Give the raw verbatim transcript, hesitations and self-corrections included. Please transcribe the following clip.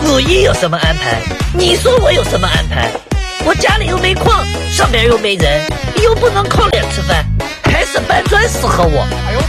陆毅有什么安排？你说我有什么安排？我家里又没矿，上边又没人，又不能靠脸吃饭，还是搬砖适合我。哎呦！